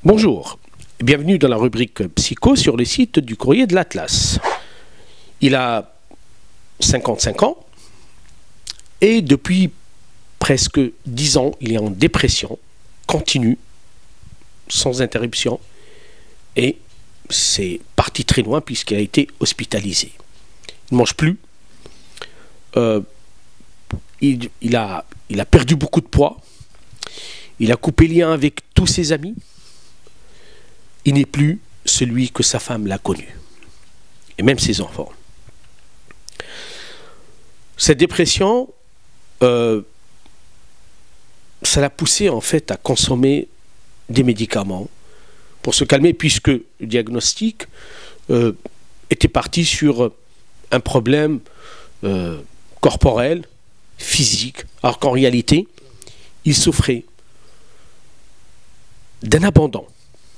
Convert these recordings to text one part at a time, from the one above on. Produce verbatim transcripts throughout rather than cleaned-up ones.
Bonjour, bienvenue dans la rubrique Psycho sur le site du Courrier de l'Atlas. Il a cinquante-cinq ans et depuis presque dix ans, il est en dépression continue, sans interruption, et c'est parti très loin puisqu'il a été hospitalisé. Il ne mange plus, euh, il, il, a, il a perdu beaucoup de poids, il a coupé lien avec tous ses amis. Il n'est plus celui que sa femme l'a connu, et même ses enfants. Cette dépression, euh, ça l'a poussé en fait à consommer des médicaments pour se calmer, puisque le diagnostic euh, était parti sur un problème euh, corporel, physique, alors qu'en réalité, il souffrait d'un abandon.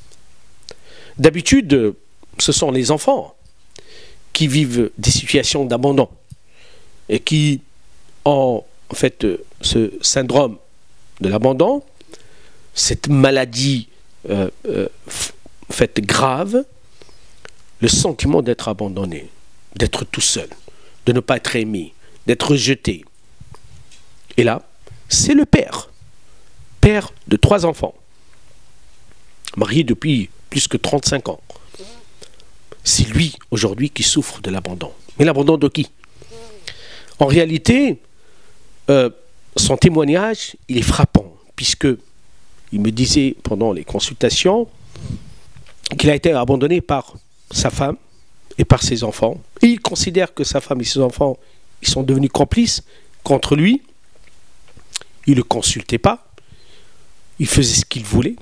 D'habitude, ce sont les enfants qui vivent des situations d'abandon et qui ont en fait ce syndrome de l'abandon, cette maladie euh, euh, fait grave, le sentiment d'être abandonné, d'être tout seul, de ne pas être aimé, d'être rejeté. Et là, c'est le père, père de trois enfants, marié depuis plus que trente-cinq ans. C'est lui, aujourd'hui, qui souffre de l'abandon. Mais l'abandon de qui? En réalité, euh, son témoignage, il est frappant, puisque il me disait pendant les consultations qu'il a été abandonné par sa femme et par ses enfants. Et il considère que sa femme et ses enfants, ils sont devenus complices contre lui. Il ne le consultait pas. Il faisait ce qu'il voulait.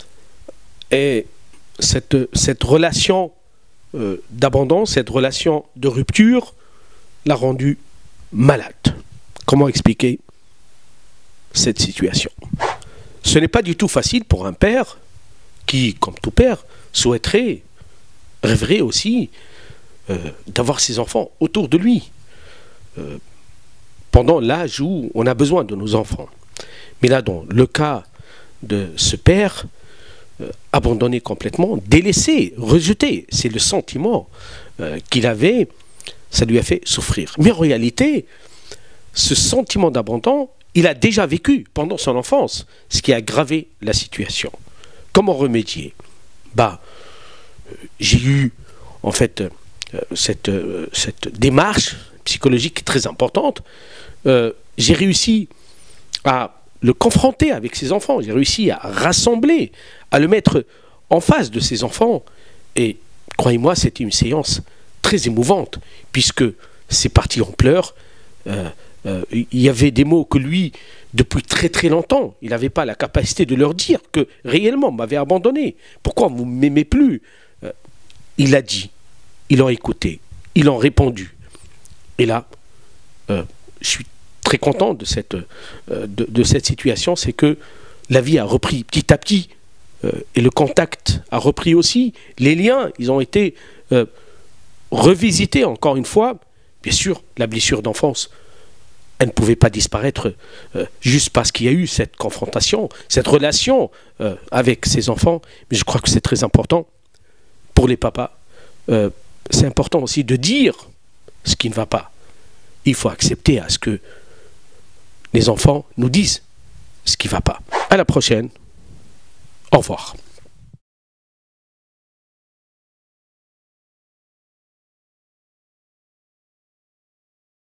Et cette, cette relation euh, d'abandon, cette relation de rupture l'a rendu malade. Comment expliquer cette situation? Ce n'est pas du tout facile pour un père qui, comme tout père, souhaiterait, rêverait aussi euh, d'avoir ses enfants autour de lui euh, pendant l'âge où on a besoin de nos enfants. Mais là, dans le cas de ce père, Euh, abandonné complètement, délaissé, rejeté. C'est le sentiment euh, qu'il avait, ça lui a fait souffrir. Mais en réalité, ce sentiment d'abandon, il a déjà vécu pendant son enfance, ce qui a aggravé la situation. Comment remédier? Bah, euh, j'ai eu en fait euh, cette, euh, cette démarche psychologique très importante. Euh, j'ai réussi à le confronter avec ses enfants, j'ai réussi à rassembler, à le mettre en face de ses enfants. Et croyez-moi, c'était une séance très émouvante, puisque c'est parti en pleurs. Euh, euh, il y avait des mots que lui, depuis très très longtemps, il n'avait pas la capacité de leur dire que réellement m'avait abandonné. Pourquoi vous ne m'aimez plus? euh, Il a dit, ils ont écouté, ils ont répondu. Et là, euh, je suis très content de cette, euh, de, de cette situation, c'est que la vie a repris petit à petit euh, et le contact a repris aussi. Les liens, ils ont été euh, revisités encore une fois. Bien sûr, la blessure d'enfance, elle ne pouvait pas disparaître euh, juste parce qu'il y a eu cette confrontation, cette relation euh, avec ses enfants. Mais je crois que c'est très important pour les papas. Euh, c'est important aussi de dire ce qui ne va pas. Il faut accepter à ce que les enfants nous disent ce qui ne va pas. À la prochaine. Au revoir.